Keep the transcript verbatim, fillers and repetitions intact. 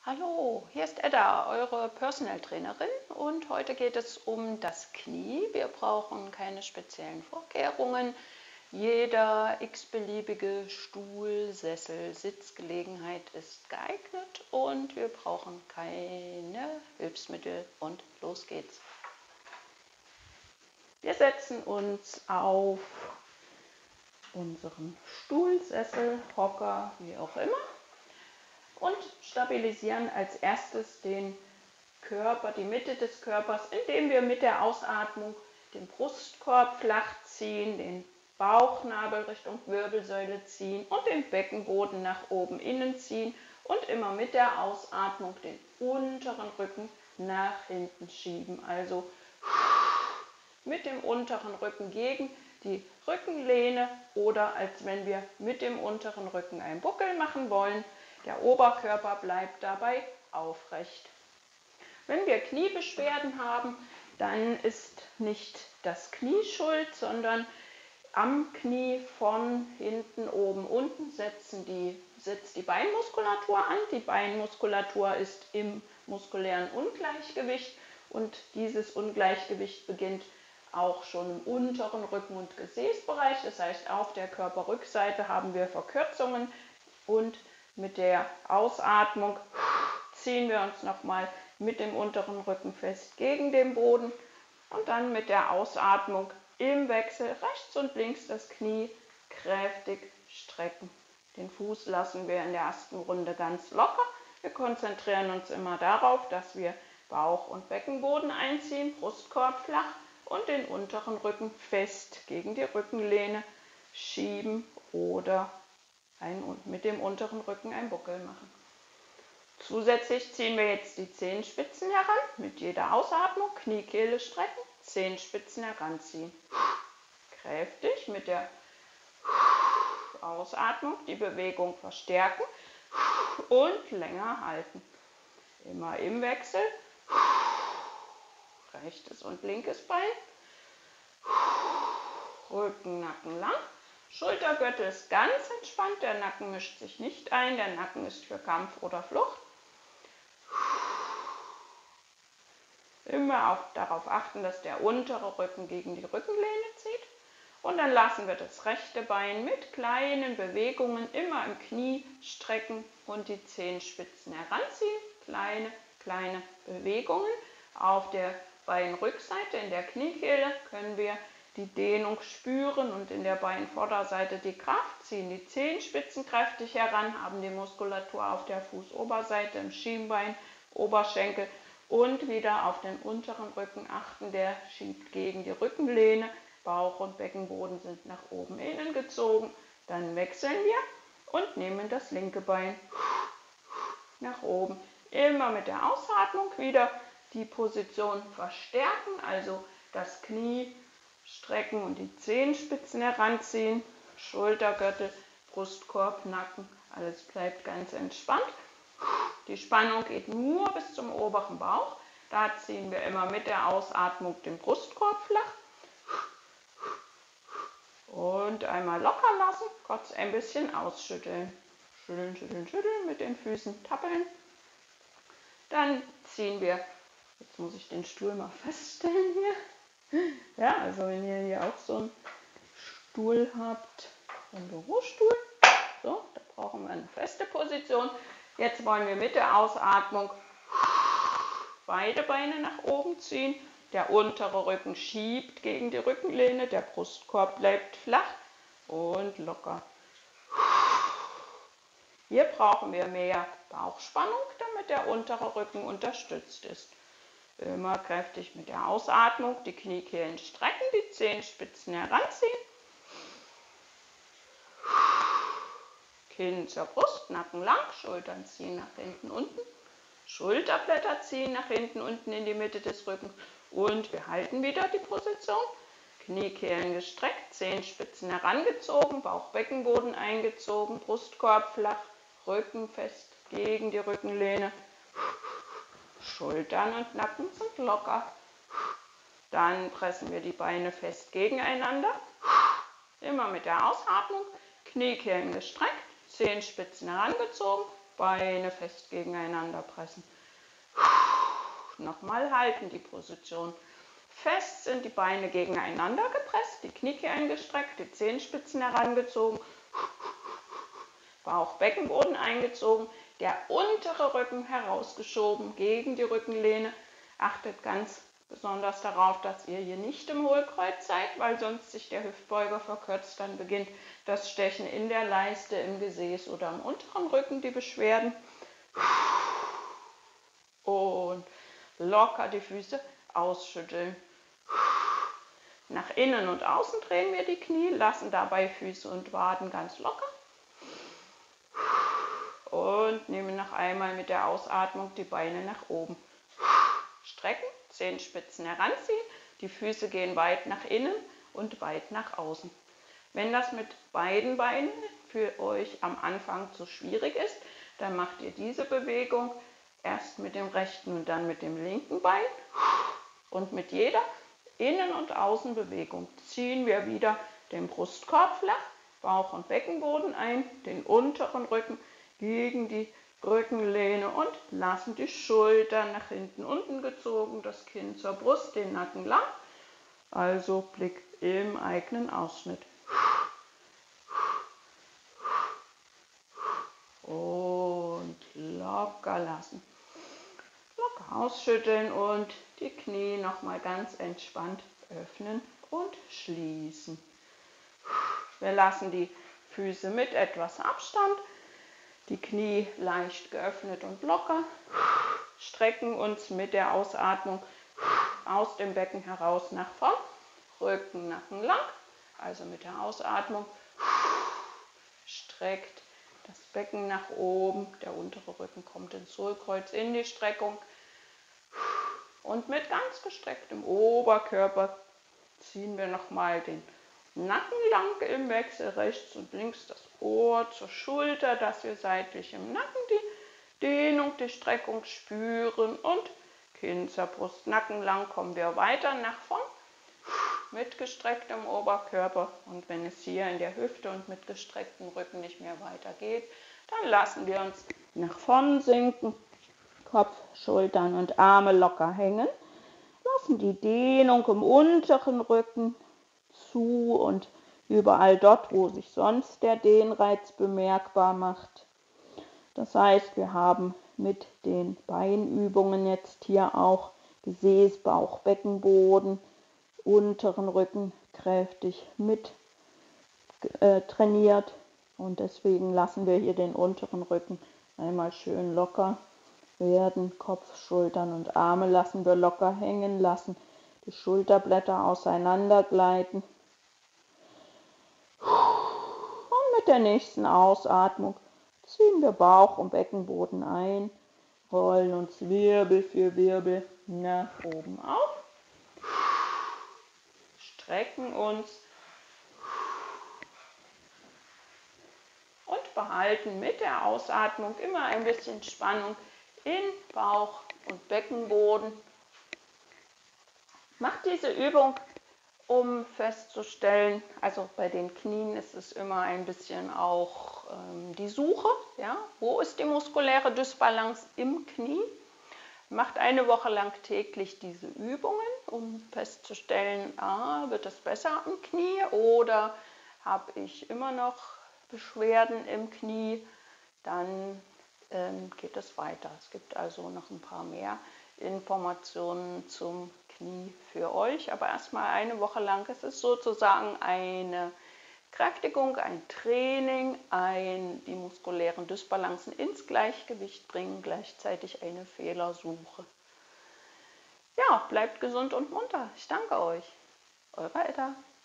Hallo, hier ist Edda, eure Personal Trainerin, und heute geht es um das Knie. Wir brauchen keine speziellen Vorkehrungen. Jeder x-beliebige Stuhl, Sessel, Sitzgelegenheit ist geeignet und wir brauchen keine Hilfsmittel und los geht's. Wir setzen uns auf unseren Stuhl, Sessel, Hocker, wie auch immer, und stabilisieren als erstes den Körper, die Mitte des Körpers, indem wir mit der Ausatmung den Brustkorb flach ziehen, den Bauchnabel Richtung Wirbelsäule ziehen und den Beckenboden nach oben innen ziehen und immer mit der Ausatmung den unteren Rücken nach hinten schieben. Also mit dem unteren Rücken gegen die Rückenlehne oder als wenn wir mit dem unteren Rücken einen Buckel machen wollen. Der Oberkörper bleibt dabei aufrecht. Wenn wir Kniebeschwerden haben, dann ist nicht das Knie schuld, sondern am Knie von hinten, oben, unten setzen die, setzt die Beinmuskulatur an. Die Beinmuskulatur ist im muskulären Ungleichgewicht und dieses Ungleichgewicht beginnt auch schon im unteren Rücken- und Gesäßbereich. Das heißt, auf der Körperrückseite haben wir Verkürzungen und mit der Ausatmung ziehen wir uns nochmal mit dem unteren Rücken fest gegen den Boden und dann mit der Ausatmung im Wechsel rechts und links das Knie kräftig strecken. Den Fuß lassen wir in der ersten Runde ganz locker. Wir konzentrieren uns immer darauf, dass wir Bauch- und Beckenboden einziehen, Brustkorb flach und den unteren Rücken fest gegen die Rückenlehne schieben oder ein, mit dem unteren Rücken einen Buckel machen. Zusätzlich ziehen wir jetzt die Zehenspitzen heran, mit jeder Ausatmung, Kniekehle strecken, Zehenspitzen heranziehen. Kräftig mit der Ausatmung die Bewegung verstärken und länger halten. Immer im Wechsel, rechtes und linkes Bein, Rücken, Nacken lang. Schultergürtel ist ganz entspannt, der Nacken mischt sich nicht ein, der Nacken ist für Kampf oder Flucht. Immer auch darauf achten, dass der untere Rücken gegen die Rückenlehne zieht. Und dann lassen wir das rechte Bein mit kleinen Bewegungen immer im Knie strecken und die Zehenspitzen heranziehen. Kleine, kleine Bewegungen. Auf der Beinrückseite in der Kniekehle können wir die Dehnung spüren und in der Beinvorderseite die Kraft, ziehen die Zehenspitzen kräftig heran, haben die Muskulatur auf der Fußoberseite, im Schienbein, Oberschenkel und wieder auf den unteren Rücken achten, der schiebt gegen die Rückenlehne, Bauch und Beckenboden sind nach oben innen gezogen. Dann wechseln wir und nehmen das linke Bein nach oben. Immer mit der Ausatmung wieder die Position verstärken, also das Knie strecken und die Zehenspitzen heranziehen, Schultergürtel, Brustkorb, Nacken, alles bleibt ganz entspannt. Die Spannung geht nur bis zum oberen Bauch. Da ziehen wir immer mit der Ausatmung den Brustkorb flach. Und einmal locker lassen, kurz ein bisschen ausschütteln. Schütteln, schütteln, schütteln, mit den Füßen tappeln. Dann ziehen wir, jetzt muss ich den Stuhl mal feststellen hier. Ja, also wenn ihr hier auch so einen Stuhl habt, so einen Bürostuhl, so, da brauchen wir eine feste Position. Jetzt wollen wir mit der Ausatmung beide Beine nach oben ziehen. Der untere Rücken schiebt gegen die Rückenlehne, der Brustkorb bleibt flach und locker. Hier brauchen wir mehr Bauchspannung, damit der untere Rücken unterstützt ist. Immer kräftig mit der Ausatmung die Kniekehlen strecken, die Zehenspitzen heranziehen. Kinn zur Brust, Nacken lang, Schultern ziehen nach hinten, unten. Schulterblätter ziehen nach hinten, unten in die Mitte des Rückens. Und wir halten wieder die Position. Kniekehlen gestreckt, Zehenspitzen herangezogen, Bauch-Beckenboden eingezogen, Brustkorb flach, Rücken fest gegen die Rückenlehne. Schultern und Nacken sind locker. Dann pressen wir die Beine fest gegeneinander. Immer mit der Ausatmung. Kniekehlen gestreckt, Zehenspitzen herangezogen, Beine fest gegeneinander pressen. Nochmal halten die Position. Fest sind die Beine gegeneinander gepresst, die Kniekehlen gestreckt, die Zehenspitzen herangezogen, Bauch, Beckenboden eingezogen, der untere Rücken herausgeschoben gegen die Rückenlehne. Achtet ganz besonders darauf, dass ihr hier nicht im Hohlkreuz seid, weil sonst sich der Hüftbeuger verkürzt. Dann beginnt das Stechen in der Leiste, im Gesäß oder am unteren Rücken, die Beschwerden. Und locker die Füße ausschütteln. Nach innen und außen drehen wir die Knie, lassen dabei Füße und Waden ganz locker. Und nehmen noch einmal mit der Ausatmung die Beine nach oben. Strecken, Zehenspitzen heranziehen, die Füße gehen weit nach innen und weit nach außen. Wenn das mit beiden Beinen für euch am Anfang zu schwierig ist, dann macht ihr diese Bewegung erst mit dem rechten und dann mit dem linken Bein. Und mit jeder Innen- und Außenbewegung ziehen wir wieder den Brustkorb flach, Bauch- und Beckenboden ein, den unteren Rücken gegen die Rückenlehne und lassen die Schultern nach hinten unten gezogen, das Kinn zur Brust, den Nacken lang. Also Blick im eigenen Ausschnitt. Und locker lassen. Locker ausschütteln und die Knie nochmal ganz entspannt öffnen und schließen. Wir lassen die Füße mit etwas Abstand, die Knie leicht geöffnet und locker, strecken uns mit der Ausatmung aus dem Becken heraus nach vorn, Rücken, Nacken lang, also mit der Ausatmung streckt das Becken nach oben, der untere Rücken kommt ins Hohlkreuz, in die Streckung und mit ganz gestrecktem Oberkörper ziehen wir nochmal den Nacken lang im Wechsel, rechts und links das Ohr zur Schulter, dass wir seitlich im Nacken die Dehnung, die Streckung spüren und Kinn zur Brust, Nacken lang kommen wir weiter nach vorn mit gestrecktem Oberkörper und wenn es hier in der Hüfte und mit gestrecktem Rücken nicht mehr weitergeht, dann lassen wir uns nach vorn sinken, Kopf, Schultern und Arme locker hängen, lassen die Dehnung im unteren Rücken zu und überall dort, wo sich sonst der Dehnreiz bemerkbar macht. Das heißt, wir haben mit den Beinübungen jetzt hier auch Gesäß, Bauch, Beckenboden, unteren Rücken kräftig mit äh, trainiert und deswegen lassen wir hier den unteren Rücken einmal schön locker werden. Kopf, Schultern und Arme lassen wir locker hängen, lassen die Schulterblätter auseinander gleiten. Und mit der nächsten Ausatmung ziehen wir Bauch und Beckenboden ein, rollen uns Wirbel für Wirbel nach oben auf, strecken uns und behalten mit der Ausatmung immer ein bisschen Spannung in Bauch und Beckenboden. Macht diese Übung, um festzustellen, also bei den Knien ist es immer ein bisschen auch ähm, die Suche, ja, wo ist die muskuläre Dysbalance im Knie. Macht eine Woche lang täglich diese Übungen, um festzustellen, ah, wird es besser am Knie oder habe ich immer noch Beschwerden im Knie, dann ähm, geht es weiter. Es gibt also noch ein paar mehr Informationen zum Knie für euch, aber erstmal eine Woche lang. Es ist sozusagen eine Kräftigung, ein Training, ein, die muskulären Dysbalancen ins Gleichgewicht bringen, gleichzeitig eine Fehlersuche. Ja, bleibt gesund und munter. Ich danke euch. Eure Edda.